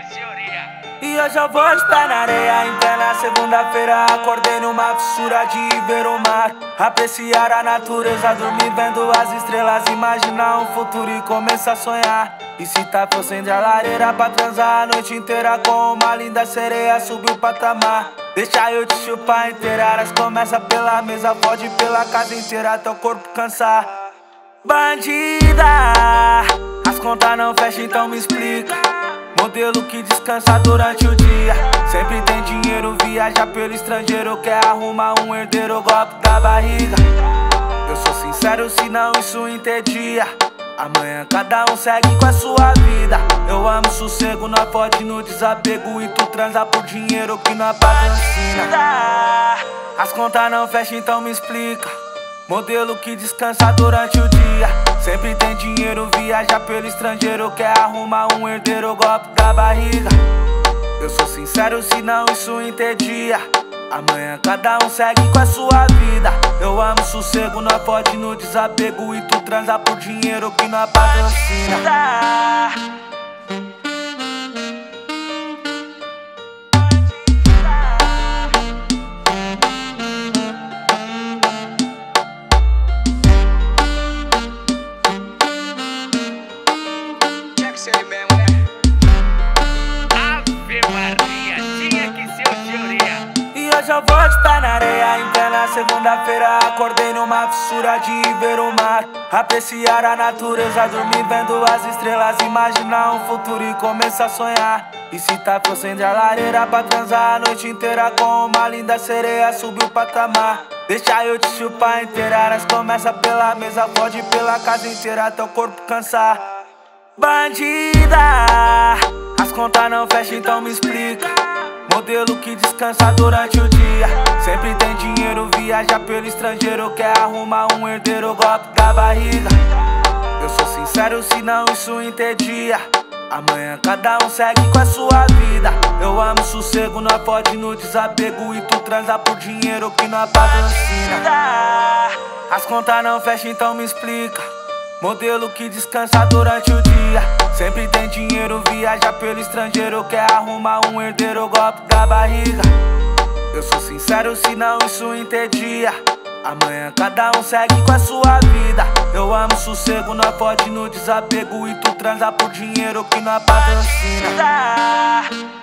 E hoje eu vou estar na areia em plena segunda-feira. Acordei numa fissura de ver o mar, apreciar a natureza, dormir vendo as estrelas, imaginar um futuro e começar a sonhar. E se tá for acender a lareira pra transar a noite inteira com uma linda sereia, subir o patamar. Deixa eu te chupar inteira, as começa pela mesa, pode pela casa inteira até o corpo cansar. Bandida, as contas não fecham, então me explica. Modelo que descansa durante o dia, sempre tem dinheiro, viaja pelo estrangeiro, quer arrumar um herdeiro, golpe da barriga. Eu sou sincero, senão isso entedia. Amanhã cada um segue com a sua vida. Eu amo sossego, nós pode no desapego, e tu transa por dinheiro que nós patrocina. As contas não fecham, então me explica. Modelo que descansa durante o dia, sempre tem dinheiro, viaja pelo estrangeiro, quer arrumar um herdeiro, golpe da barriga. Eu sou sincero, senão isso entedia. Amanhã cada um segue com a sua vida. Eu amo sossego, nós pode no desapego, e tu transa por dinheiro que nós patrocina. Hoje eu vou estar na areia em plena segunda-feira. Acordei numa fissura de ver o mar, apreciar a natureza, dormir vendo as estrelas, imaginar um futuro e começar a sonhar. E se tá for acender a lareira pra transar a noite inteira com uma linda sereia, subir o patamar. Deixa eu te chupar inteira, as começa pela mesa, pode pela casa inteira até o corpo cansar. Bandida, as contas não fecham, então me explica. Modelo que descansa durante o dia, sempre tem dinheiro, viaja pelo estrangeiro, quer arrumar um herdeiro, golpe da barriga. Eu sou sincero, senão isso entedia. Amanhã cada um segue com a sua vida. Eu amo sossego, nós pode no desapego, e tu transa por dinheiro que nós patrocina. As contas não fecham, então me explica. Modelo que descansa durante o dia, sempre tem dinheiro, viaja pelo estrangeiro, quer arrumar um herdeiro, golpe da barriga. Eu sou sincero, senão isso entedia. Amanhã cada um segue com a sua vida. Eu amo sossego, nós pode no desapego, e tu transa por dinheiro que nós patrocina.